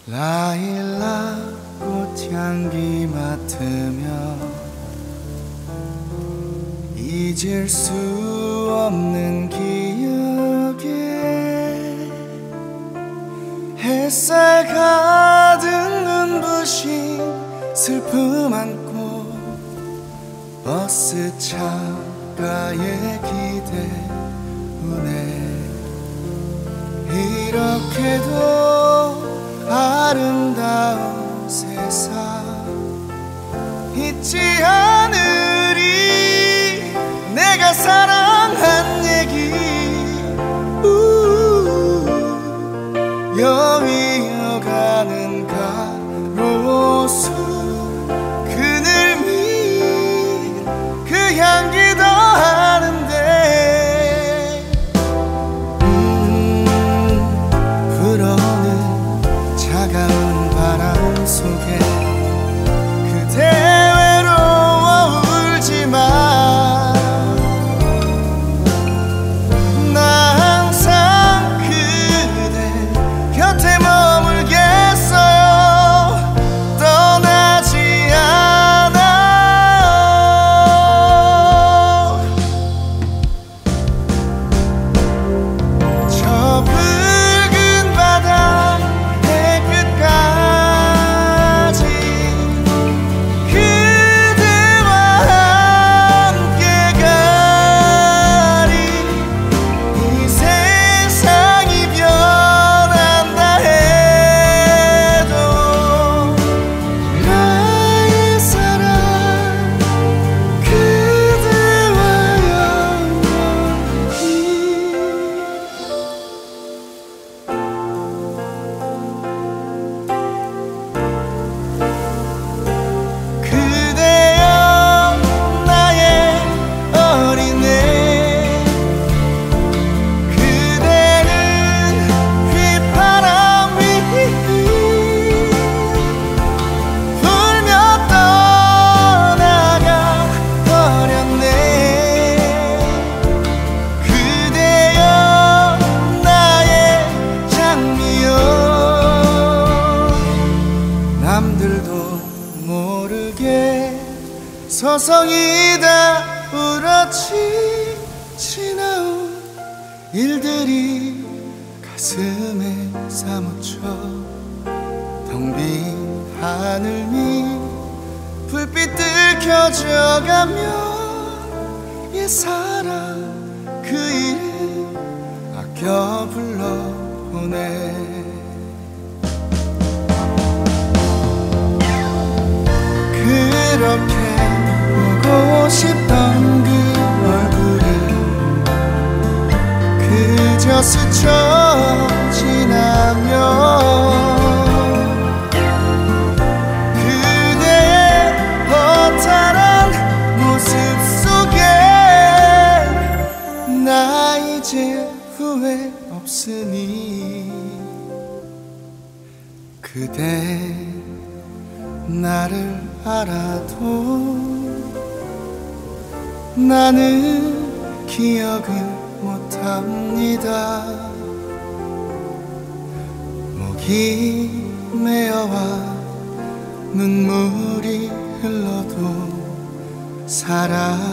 라일락 꽃향기 맡으며 잊을 수 없는 기억에 햇살 가득 눈부신 슬픔 안고 버스 창가에 기대우네. 이렇게도 아름다운 세상 잊지 않으리 내가 사랑한 얘기. 여위어가는 가로수 그늘밑 그 향기 더하는데 불어오는 차가운 바람 속에 그대 외로워 울지마. 남들도 모르게 서성이다 울었지. 지나온 일들이 가슴에 사무쳐 텅 빈 하늘 밑 불빛들 켜져가며 옛사랑 그 이름 아껴 불러보내. 그렇게 보고 싶던 그 얼굴을 그저 스쳐 지나며 그대의 허탈한 모습 속에 나 이제 후회 없으니. 그대 나를 알아도 나는 기억을 못합니다. 목이 메어와 눈물이 흘러도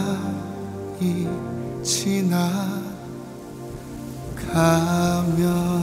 사랑이 지나가면